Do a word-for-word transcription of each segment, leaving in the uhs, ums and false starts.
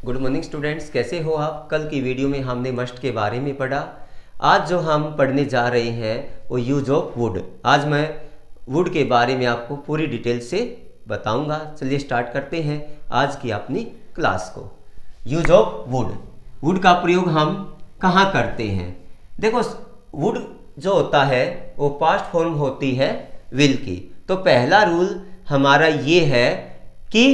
Good morning students, कैसे हो आप। कल की वीडियो में हमने मस्ट के बारे में पढ़ा। आज जो हम पढ़ने जा रहे हैं वो यूज ऑफ वुड। आज मैं वुड के बारे में आपको पूरी डिटेल से बताऊंगा। चलिए स्टार्ट करते हैं आज की अपनी क्लास को। Use of would. वुड का प्रयोग हम कहाँ करते हैं। देखो, वुड जो होता है वो पास्ट फॉर्म होती है विल की। तो पहला रूल हमारा ये है कि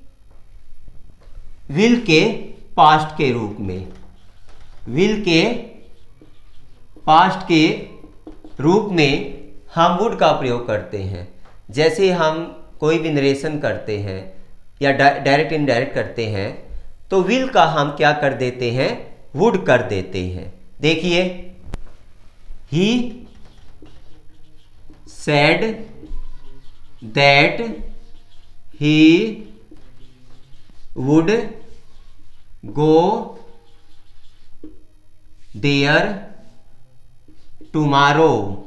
विल के पास्ट के रूप में, विल के पास्ट के रूप में हम वुड का प्रयोग करते हैं। जैसे हम कोई भी नरेशन करते हैं या डायरेक्ट इनडायरेक्ट करते हैं तो विल का हम क्या कर देते हैं, वुड कर देते हैं। देखिए, he said that he would go there tomorrow.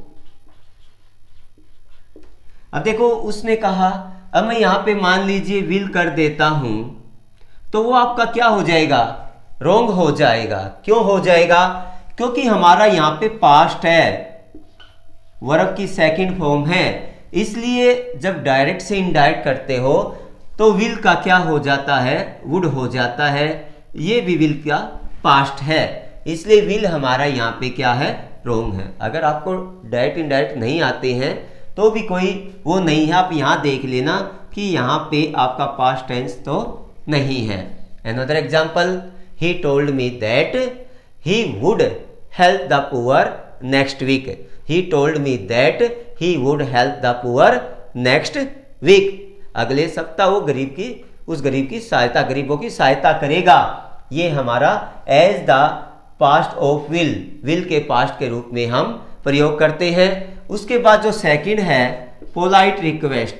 अब देखो, उसने कहा, अब मैं यहां पे मान लीजिए विल कर देता हूं तो वो आपका क्या हो जाएगा, रॉन्ग हो जाएगा। क्यों हो जाएगा? क्योंकि हमारा यहां पे पास्ट है, वर्ब की सेकंड फॉर्म है। इसलिए जब डायरेक्ट से इनडायरेक्ट करते हो तो विल का क्या हो जाता है, वुड हो जाता है। ये भी विल का पास्ट है, इसलिए विल हमारा यहाँ पे क्या है, रॉन्ग है। अगर आपको डायरेक्ट इनडायरेक्ट नहीं आते हैं तो भी कोई वो नहीं है, आप यहाँ देख लेना कि यहाँ पे आपका पास्ट टेंस तो नहीं है। Another example, he told me that he would help the poor next week. He told me that he would help the poor next week. अगले सप्ताह वो गरीब की उस गरीब की सहायता गरीबों की सहायता करेगा। ये हमारा as the past of will, will के पास्ट के रूप में हम प्रयोग करते हैं। उसके बाद जो सेकंड है, पोलाइट रिक्वेस्ट।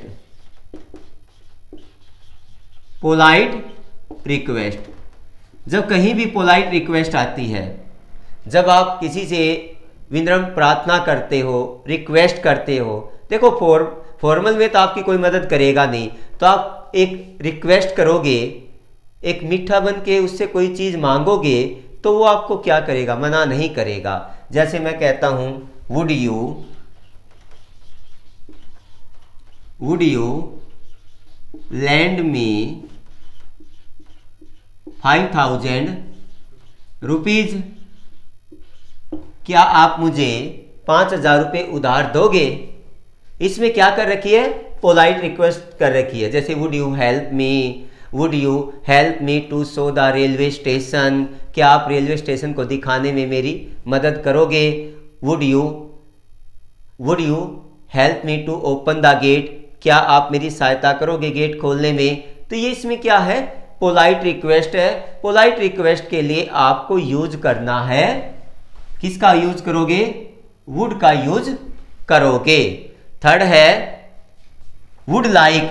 पोलाइट रिक्वेस्ट, जब कहीं भी पोलाइट रिक्वेस्ट आती है, जब आप किसी से विनम्र प्रार्थना करते हो, रिक्वेस्ट करते हो। देखो, फॉर फॉर्मल में तो आपकी कोई मदद करेगा नहीं, तो आप एक रिक्वेस्ट करोगे, एक मीठा बन के उससे कोई चीज़ मांगोगे तो वो आपको क्या करेगा, मना नहीं करेगा। जैसे मैं कहता हूं, would you would you lend me five thousand rupees. क्या आप मुझे पांच हजार रुपये उधार दोगे? इसमें क्या कर रखी है, पोलाइट रिक्वेस्ट कर रखी है। जैसे would you help me, would you help me to show the railway station. क्या आप रेलवे स्टेशन को दिखाने में मेरी मदद करोगे? Would you would you help me to open the gate. क्या आप मेरी सहायता करोगे गेट खोलने में? तो ये इसमें क्या है, पोलाइट रिक्वेस्ट है। पोलाइट रिक्वेस्ट के लिए आपको यूज करना है, किसका यूज करोगे, वुड का यूज करोगे। थर्ड है would like.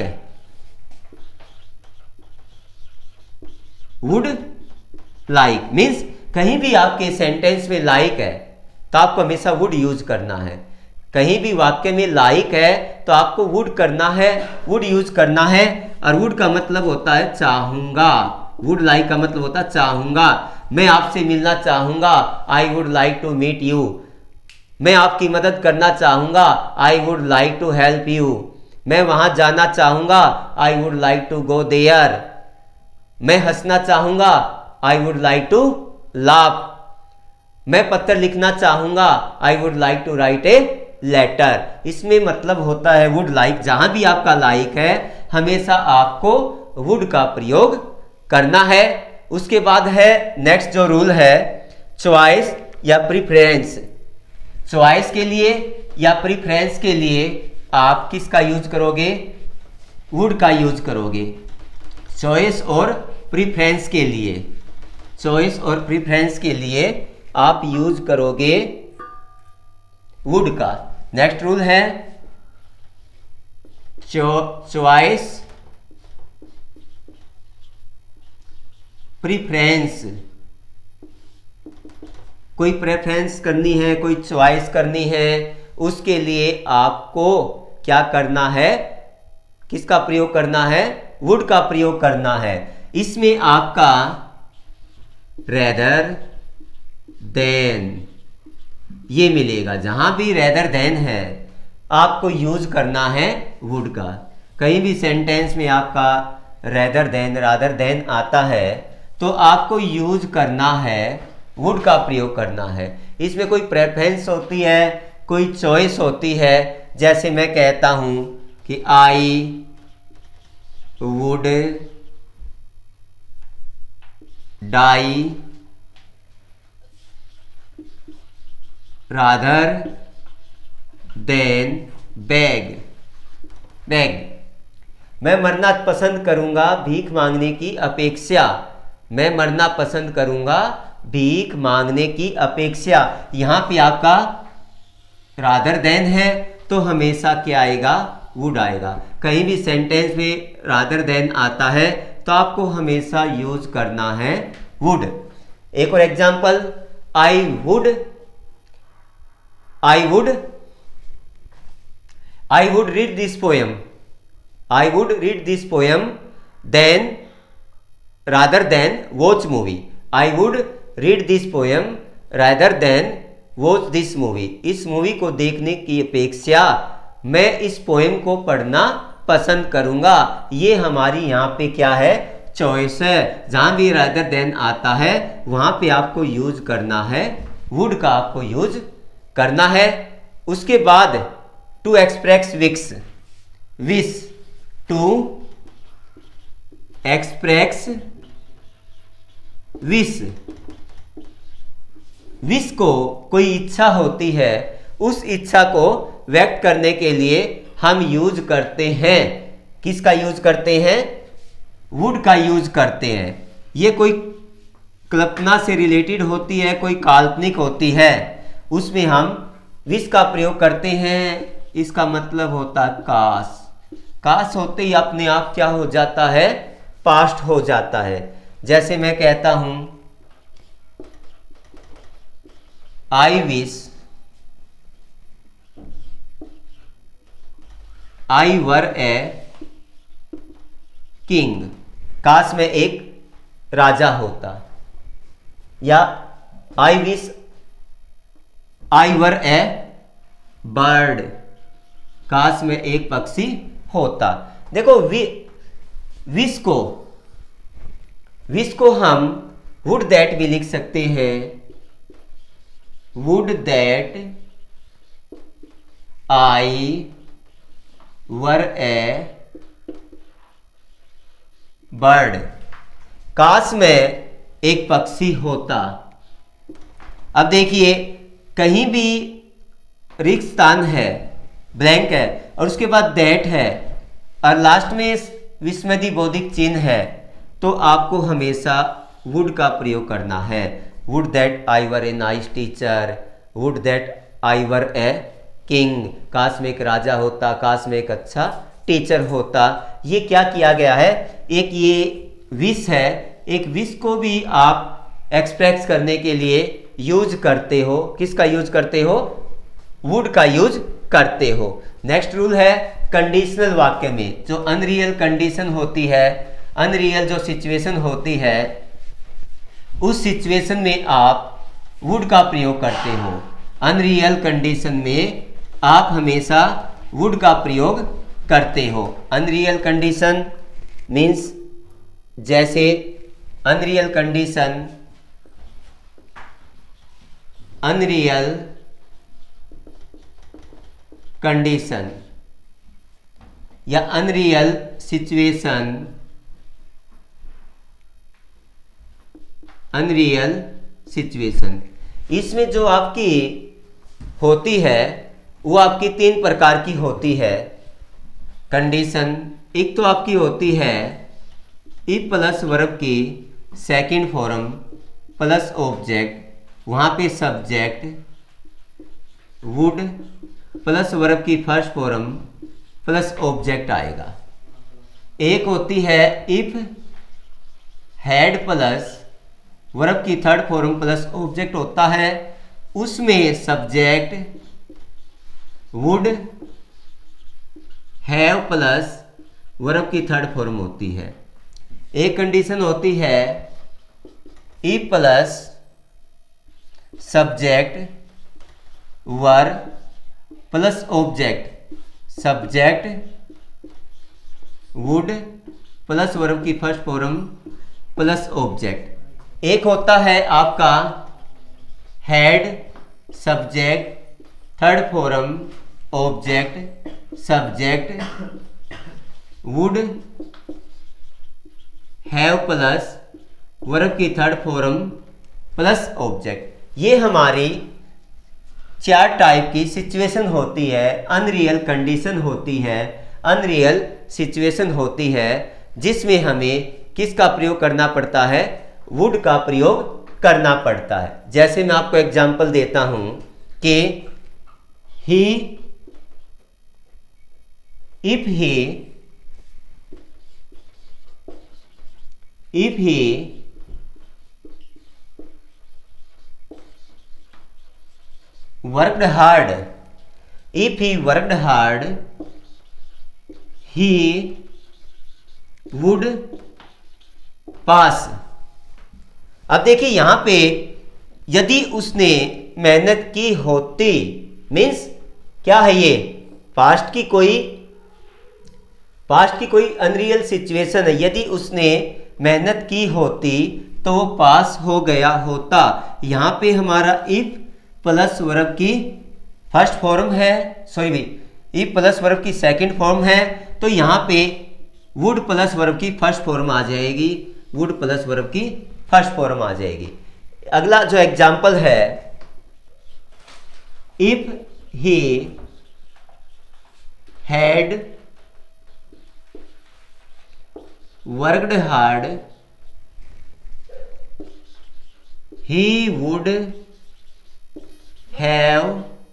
Would like means कहीं भी आपके सेंटेंस में लाइक है तो आपको हमेशा वुड यूज करना है। कहीं भी वाक्य में लाइक है तो आपको वुड करना है, वुड यूज करना है। और वुड का मतलब होता है चाहूंगा। वुड लाइक का मतलब होता है चाहूंगा। मैं आपसे मिलना चाहूंगा, I would like to meet you. मैं आपकी मदद करना चाहूंगा, I would like to help you. मैं वहां जाना चाहूंगा, I would like to go there. मैं हंसना चाहूंगा, I would like to laugh. मैं पत्र लिखना चाहूंगा, I would like to write a letter. इसमें मतलब होता है वुड लाइक। जहां भी आपका लाइक है हमेशा आपको वुड का प्रयोग करना है। उसके बाद है नेक्स्ट जो रूल है, चॉइस या प्रीफरेंस। चॉइस के लिए या प्रीफरेंस के लिए आप किसका यूज करोगे, वुड का यूज करोगे। चॉइस और प्रीफरेंस के लिए चॉइस और प्रीफरेंस के लिए आप यूज करोगे वुड का। नेक्स्ट रूल है चॉइस प्रीफरेंस। कोई प्रेफरेंस करनी है, कोई चॉइस करनी है, उसके लिए आपको क्या करना है, किसका प्रयोग करना है, वुड का प्रयोग करना है। इसमें आपका रेदर देन, ये मिलेगा। जहां भी रेदर देन है आपको यूज करना है वुड का। कहीं भी सेंटेंस में आपका रेदर देन रादर देन आता है तो आपको यूज करना है वुड का प्रयोग करना है। इसमें कोई प्रेफरेंस होती है, कोई चॉइस होती है। जैसे मैं कहता हूं कि I would die rather than beg beg मैं मरना पसंद करूंगा भीख मांगने की अपेक्षा। मैं मरना पसंद करूंगा भीख मांगने की अपेक्षा। यहां पे आपका रादर देन है तो हमेशा क्या आएगा, वुड आएगा। कहीं भी सेंटेंस में रादर देन आता है तो आपको हमेशा यूज करना है वुड। एक और example, I would I would I would read this poem I would read this poem then rather than watch movie. I would read this poem rather than watch this movie. इस movie को देखने की अपेक्षा मैं इस poem को पढ़ना पसंद करूंगा। ये हमारी यहाँ पे क्या है, चॉइस है। जहां भी रादर देन आता है वहां पे आपको यूज करना है वुड का, आपको यूज करना है। उसके बाद to express wish wish to express wish wish को कोई इच्छा होती है, उस इच्छा को व्यक्त करने के लिए हम यूज करते हैं, किसका यूज करते हैं, वुड का यूज करते हैं। ये कोई कल्पना से रिलेटेड होती है, कोई काल्पनिक होती है, उसमें हम विश का प्रयोग करते हैं। इसका मतलब होता है काश। काश होते ही अपने आप क्या हो जाता है, पास्ट हो जाता है। जैसे मैं कहता हूं I wish I were a king, काश में एक राजा होता। या I wish I were a bird, काश में एक पक्षी होता। देखो वि, विश को विश को हम वुड दैट भी लिख सकते हैं। Would that I were a bird, काश में एक पक्षी होता। अब देखिए कहीं भी रिक्त स्थान है, ब्लैंक है, और उसके बाद दैट है और लास्ट में विस्मृति बौद्धिक चिन्ह है, तो आपको हमेशा वुड का प्रयोग करना है। Would that I were a nice teacher, would that I were a king, काश में एक राजा होता, काश में एक अच्छा टीचर होता। ये क्या किया गया है, एक ये विश है, एक विश को भी आप एक्सप्रेस करने के लिए यूज करते हो। किसका यूज करते हो, वुड का यूज करते हो। नेक्स्ट रूल है कंडीशनल वाक्य में जो अनरियल कंडीशन होती है, अनरियल जो सिचुएशन होती है, उस सिचुएशन में आप वुड का प्रयोग करते हो। अनरियल कंडीशन में आप हमेशा वुड का प्रयोग करते हो। अनरियल कंडीशन मीन्स जैसे अनरियल कंडीशन, अनरियल कंडीशन या अनरियल सिचुएशन, अनरियल सिचुएशन, इसमें जो आपकी होती है वो आपकी तीन प्रकार की होती है कंडीशन। एक तो आपकी होती है इफ प्लस वर्ब की सेकंड फॉर्म प्लस ऑब्जेक्ट, वहाँ पे सब्जेक्ट वुड प्लस वर्ब की फर्स्ट फॉर्म प्लस ऑब्जेक्ट आएगा। एक होती है इफ हैड प्लस वर्ब की थर्ड फॉर्म प्लस ऑब्जेक्ट होता है, उसमें subject would have plus verb की थर्ड फॉर्म होती है। एक कंडीशन होती है if plus subject verb plus object, subject would plus verb की फर्स्ट फॉर्म प्लस ऑब्जेक्ट। एक होता है आपका had subject third form object subject would have plus verb की थर्ड फॉर्म प्लस ऑब्जेक्ट। ये हमारी चार टाइप की सिचुएशन होती है, अनरियल कंडीशन होती है, अनरियल सिचुएशन होती है जिसमें हमें किसका प्रयोग करना पड़ता है, वुड का प्रयोग करना पड़ता है। जैसे मैं आपको एग्जांपल देता हूं कि he if he if he worked hard, if he worked hard he would pass। अब देखिए यहां पे यदि उसने मेहनत की होती मीन्स क्या है, ये पास्ट की कोई पास्ट की कोई अनरियल सिचुएशन है। यदि उसने मेहनत की होती तो वो पास हो गया होता। यहां पे हमारा इफ प्लस वर्ब की फर्स्ट फॉर्म है, सॉरी भाई ई प्लस वर्ब की सेकंड फॉर्म है, तो यहां पे वुड प्लस वर्ब की फर्स्ट फॉर्म आ जाएगी, वुड प्लस वर्ब की फर्स्ट फॉर्म आ जाएगी। अगला जो एग्जांपल है, if he had worked hard he would have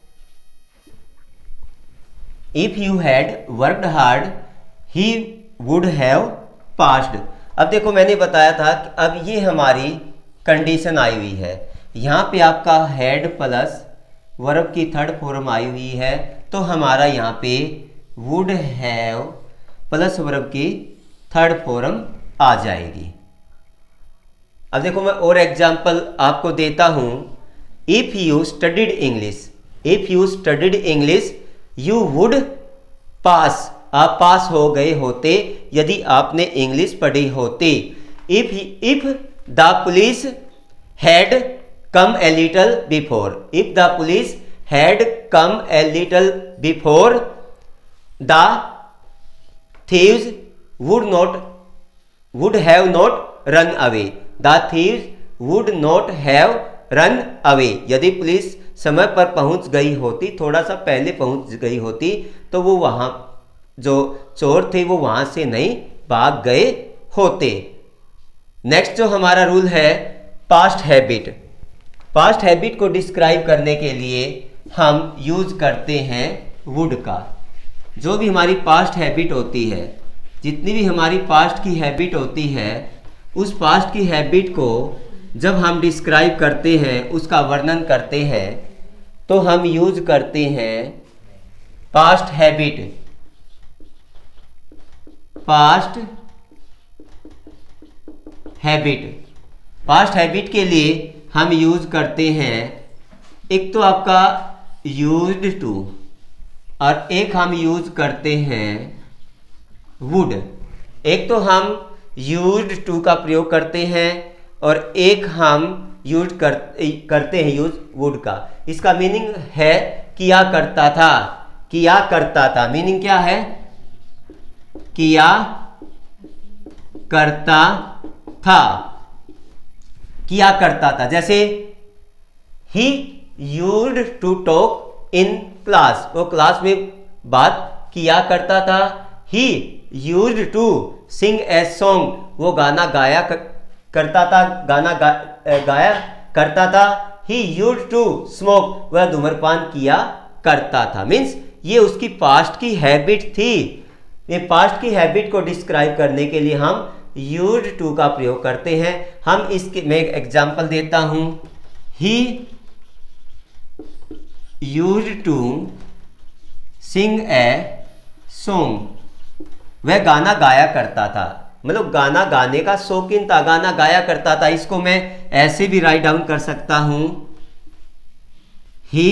if you had worked hard he would have passed। अब देखो मैंने बताया था कि अब ये हमारी कंडीशन आई हुई है, यहाँ पे आपका had प्लस वर्ब की थर्ड फॉर्म आई हुई है, तो हमारा यहाँ पे would have प्लस वर्ब की थर्ड फॉर्म आ जाएगी। अब देखो मैं और एग्जांपल आपको देता हूँ, If you studied English, if you studied English, you would pass। आप पास हो गए होते यदि आपने इंग्लिश पढ़ी होती। If if the police had come a little before, if the police had come a little before, the thieves would not would have not run away। The thieves would not have run away. यदि police समय पर पहुंच गई होती, थोड़ा सा पहले पहुंच गई होती, तो वो वहां जो चोर थे वो वहां से नहीं भाग गए होते। नेक्स्ट जो हमारा रूल है पास्ट हैबिट। पास्ट हैबिट को डिस्क्राइब करने के लिए हम यूज करते हैं वुड का। जो भी हमारी पास्ट हैबिट होती है, जितनी भी हमारी पास्ट की हैबिट होती है, उस पास्ट की हैबिट को जब हम डिस्क्राइब करते हैं, उसका वर्णन करते हैं, तो हम यूज करते हैं past habit. Past habit past habit के लिए हम यूज करते हैं, एक तो आपका यूज्ड टू और एक हम यूज करते हैं वुड। एक तो हम यूज्ड टू का प्रयोग करते हैं और एक हम यूज कर, करते हैं यूज वुड का। इसका मीनिंग है किया करता था, किया करता था। मीनिंग क्या है, किया करता था, किया करता था। जैसे he used to talk in class, वो क्लास में बात किया करता था। He used to sing a song, वो गाना गाया कर, करता था, गाना गा, गाया करता था। ही यूज्ड टू स्मोक, वह धूम्रपान किया करता था। मीन्स ये उसकी पास्ट की हैबिट थी। ये पास्ट की हैबिट को डिस्क्राइब करने के लिए हम यूज्ड टू का प्रयोग करते हैं। हम इसके मैं एक एग्जांपल देता हूं, he used to sing a song, वह गाना गाया करता था। मतलब गाना गाने का शौकीन था, गाना गाया करता था। इसको मैं ऐसे भी राइट डाउन कर सकता हूं, he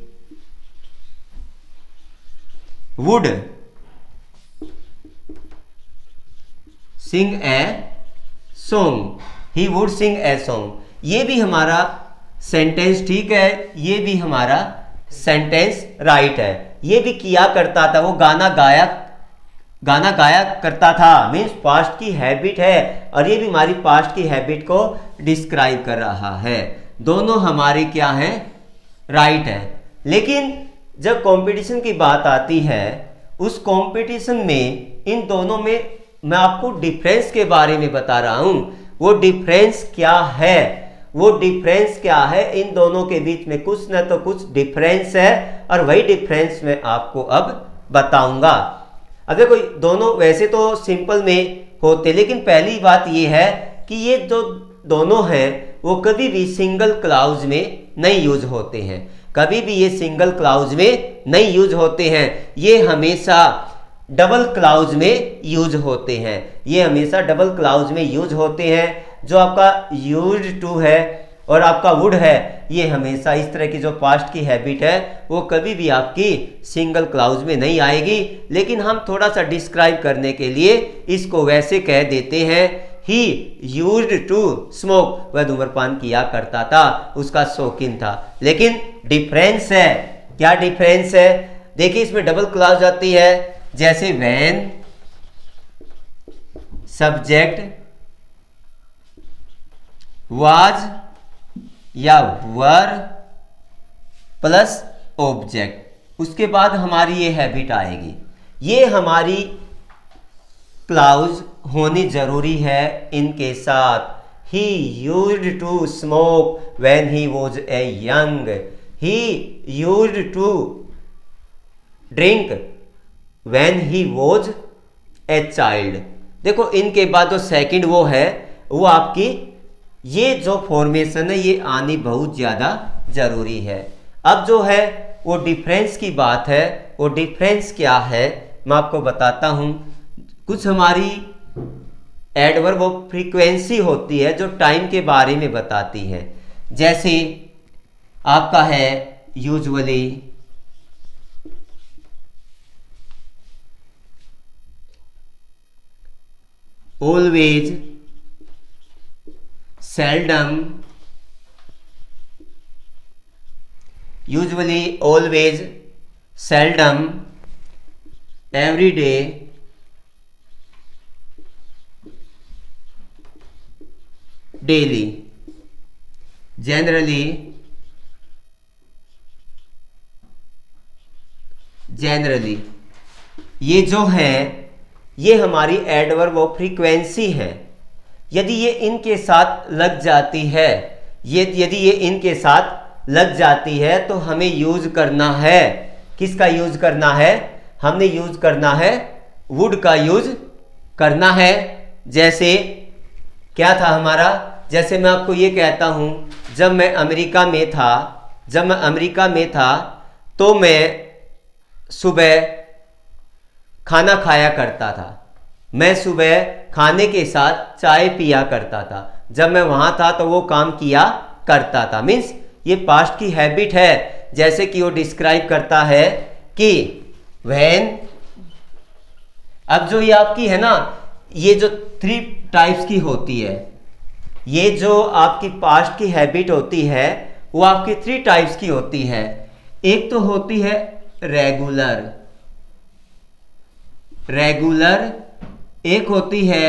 would sing a song, he would sing a song. ये भी हमारा सेंटेंस ठीक है, ये भी हमारा सेंटेंस राइट है। ये भी किया करता था, वो गाना गाया गाना गाया करता था, मीन्स पास्ट की हैबिट है, और ये भी हमारी पास्ट की हैबिट को डिस्क्राइब कर रहा है। दोनों हमारे क्या हैं, राइट है। लेकिन जब कंपटीशन की बात आती है, उस कंपटीशन में इन दोनों में मैं आपको डिफरेंस के बारे में बता रहा हूं। वो डिफरेंस क्या है, वो डिफरेंस क्या है, इन दोनों के बीच में कुछ न तो कुछ डिफरेंस है, और वही डिफरेंस मैं आपको अब बताऊंगा। अब देखो, दोनों वैसे तो सिंपल में होते, लेकिन पहली बात ये है कि ये जो दोनों हैं वो कभी भी सिंगल क्लाउज में नहीं यूज होते हैं, कभी भी ये सिंगल क्लाउज में नहीं यूज होते हैं। ये हमेशा डबल क्लाउज में यूज होते हैं, ये हमेशा डबल क्लाउज में यूज होते हैं। जो आपका यूज्ड टू है और आपका वुड है, ये हमेशा इस तरह की जो पास्ट की हैबिट है वो कभी भी आपकी सिंगल क्लाउज में नहीं आएगी। लेकिन हम थोड़ा सा डिस्क्राइब करने के लिए इसको वैसे कह देते हैं, ही यूज्ड टू स्मोक, वह धूम्रपान किया करता था, उसका शौकीन था। लेकिन डिफरेंस है, क्या डिफरेंस है, देखिए इसमें डबल क्लाउज आती है, जैसे व्हेन सब्जेक्ट वाज या वर प्लस ऑब्जेक्ट, उसके बाद हमारी ये हैबिट आएगी। ये हमारी क्लाउज होनी जरूरी है इनके साथ। He used to smoke when he was a young, he used to drink when he was a child. देखो इनके बाद जो सेकंड वो है, वो आपकी ये जो फॉर्मेशन है ये आनी बहुत ज़्यादा ज़रूरी है। अब जो है वो डिफरेंस की बात है, वो डिफरेंस क्या है मैं आपको बताता हूँ। कुछ हमारी एडवर्ब वो फ्रीक्वेंसी होती है जो टाइम के बारे में बताती है, जैसे आपका है usually, always, seldom, usually, always, seldom, every day, daily, generally, generally. ये जो है ये हमारी एडवर्ब ऑफ फ्रीक्वेंसी है। यदि ये इनके साथ लग जाती है, ये यदि ये इनके साथ लग जाती है तो हमें यूज करना है, किसका यूज करना है, हमने यूज करना है वुड का यूज करना है। जैसे क्या था हमारा, जैसे मैं आपको ये कहता हूं, जब मैं अमेरिका में था जब मैं अमेरिका में था तो मैं सुबह खाना खाया करता था, मैं सुबह खाने के साथ चाय पिया करता था। जब मैं वहां था तो वो काम किया करता था, मीन्स ये पास्ट की हैबिट है। जैसे कि वो डिस्क्राइब करता है कि व्हेन, अब जो ये आपकी है ना, ये जो थ्री टाइप्स की होती है, ये जो आपकी पास्ट की हैबिट होती है वो आपकी थ्री टाइप्स की होती है। एक तो होती है रेगुलर, रेगुलर, एक होती है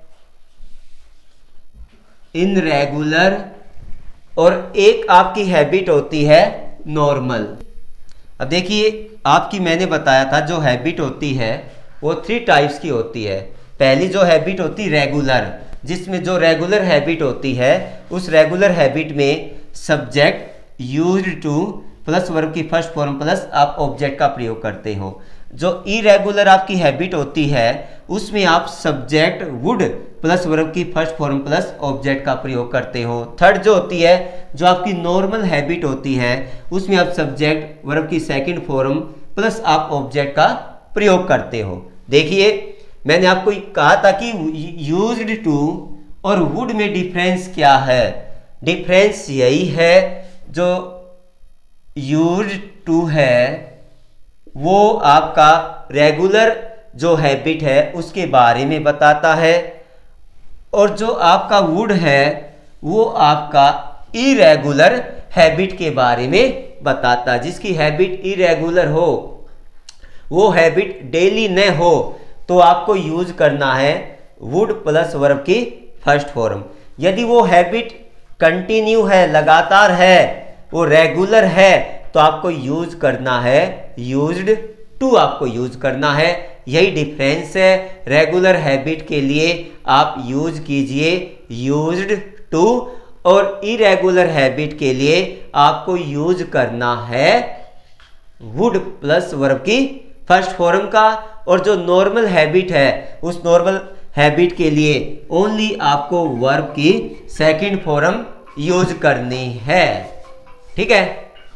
इनरेगुलर, और एक आपकी हैबिट होती है नॉर्मल। अब देखिए आपकी मैंने बताया था जो हैबिट होती है वो थ्री टाइप्स की होती है। पहली जो हैबिट होती है रेगुलर, जिसमें जो रेगुलर हैबिट होती है उस रेगुलर हैबिट में subject used to plus verb की फर्स्ट फॉर्म प्लस आप ऑब्जेक्ट का प्रयोग करते हो। जो इरेगुलर आपकी हैबिट होती है उसमें आप सब्जेक्ट वुड प्लस वर्ब की फर्स्ट फॉर्म प्लस ऑब्जेक्ट का प्रयोग करते हो। थर्ड जो होती है, जो आपकी नॉर्मल हैबिट होती है, उसमें आप सब्जेक्ट वर्ब की सेकंड फॉर्म प्लस आप ऑब्जेक्ट का प्रयोग करते हो। देखिए मैंने आपको कहा था कि यूज्ड टू और वुड में डिफरेंस क्या है। डिफरेंस यही है, जो यूज्ड टू है वो आपका रेगुलर जो हैबिट है उसके बारे में बताता है, और जो आपका वुड है वो आपका इरेगुलर हैबिट के बारे में बताता है। जिसकी हैबिट इरेगुलर हो, वो हैबिट डेली न हो, तो आपको यूज करना है वुड प्लस वर्ब की फर्स्ट फॉर्म। यदि वो हैबिट कंटिन्यू है, लगातार है, वो रेगुलर है, तो आपको यूज करना है यूज्ड टू, आपको यूज करना है। यही डिफरेंस है। रेगुलर हैबिट के लिए आप यूज कीजिए यूज्ड टू, और इरेगुलर हैबिट के लिए आपको यूज करना है वुड प्लस वर्ब की फर्स्ट फॉर्म का। और जो नॉर्मल हैबिट है, उस नॉर्मल हैबिट के लिए ओनली आपको वर्ब की सेकंड फॉर्म यूज करनी है। ठीक है,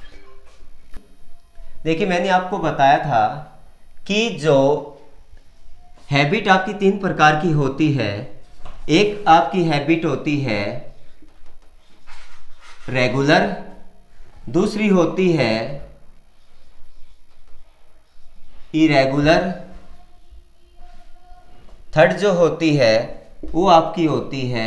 देखिए मैंने आपको बताया था कि जो हैबिट आपकी तीन प्रकार की होती है। एक आपकी हैबिट होती है रेगुलर, दूसरी होती है इरेगुलर, थर्ड जो होती है वो आपकी होती है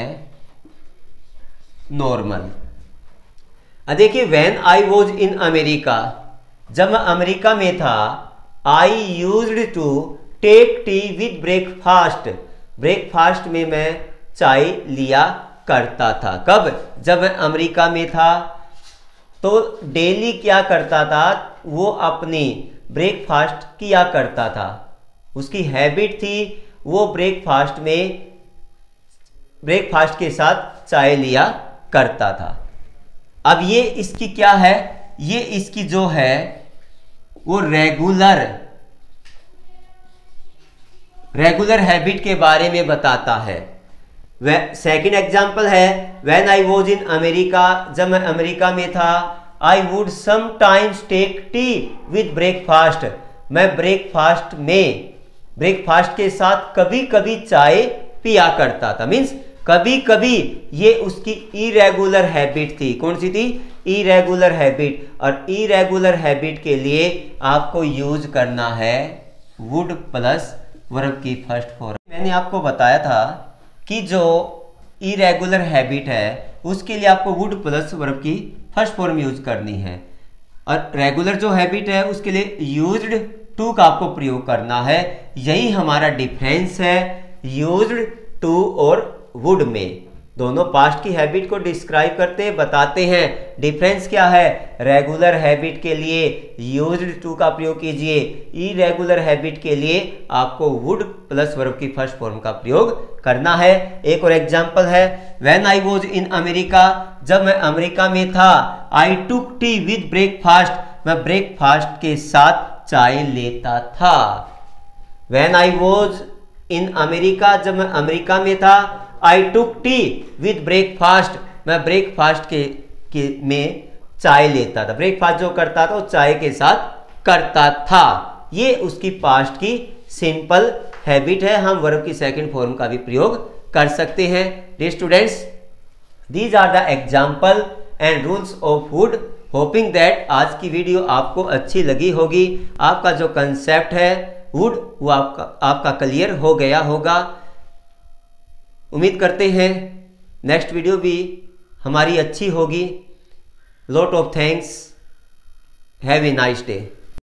नॉर्मल। अब देखिए, when I was in America, जब मैं अमेरिका में था, I used to take tea with breakfast, breakfast में मैं चाय लिया करता था। कब? जब मैं अमेरिका में था, तो डेली क्या करता था, वो अपनी ब्रेकफास्ट किया करता था। उसकी हैबिट थी वो ब्रेकफास्ट में ब्रेकफास्ट के साथ चाय लिया करता था। अब ये इसकी क्या है, ये इसकी जो है वो रेगुलर रेगुलर हैबिट के बारे में बताता है। सेकंड एग्जांपल है when I was in America, जब मैं अमेरिका में था, I would sometimes take tea with breakfast, मैं ब्रेकफास्ट में ब्रेकफास्ट के साथ कभी कभी चाय पिया करता था। मीन्स कभी कभी, ये उसकी इरेगुलर हैबिट थी। कौन सी थी? Irregular habit. और इरेगुलर हैबिट के लिए आपको यूज करना है वुड प्लस वर्ब की फर्स्ट फॉर्म। मैंने आपको बताया था कि जो इरेगुलर हैबिट है उसके लिए आपको वुड प्लस वर्ब की फर्स्ट फॉर्म यूज करनी है, और रेगुलर जो हैबिट है उसके लिए यूज्ड टू का आपको प्रयोग करना है। यही हमारा डिफरेंस है यूज्ड टू और वुड में। दोनों पास्ट की हैबिट को डिस्क्राइब करते हैं, बताते हैं। डिफरेंस क्या है? रेगुलर हैबिट के लिए यूज्ड टू का प्रयोग कीजिए, इरेगुलर हैबिट के लिए आपको वुड प्लस वर्ब की फर्स्ट फॉर्म का प्रयोग करना है। एक और एग्जांपल है when I was in America, जब मैं अमेरिका में था, I took tea with breakfast, मैं ब्रेकफास्ट के साथ चाय लेता था। When I was in America, जब मैं अमेरिका में था, I took tea with breakfast, मैं ब्रेकफास्ट के, के में चाय लेता था। ब्रेकफास्ट जो करता था वो चाय के साथ करता था। ये उसकी पास्ट की सिंपल हैबिट है। हम वर्ब की सेकंड फॉर्म का भी प्रयोग कर सकते हैं। Dear students, these are the example and rules of would. Hoping that आज की वीडियो आपको अच्छी लगी होगी। आपका जो कंसेप्ट है वुड वो आपका आपका क्लियर हो गया होगा। उम्मीद करते हैं नेक्स्ट वीडियो भी हमारी अच्छी होगी। Lot of thanks, have a nice day.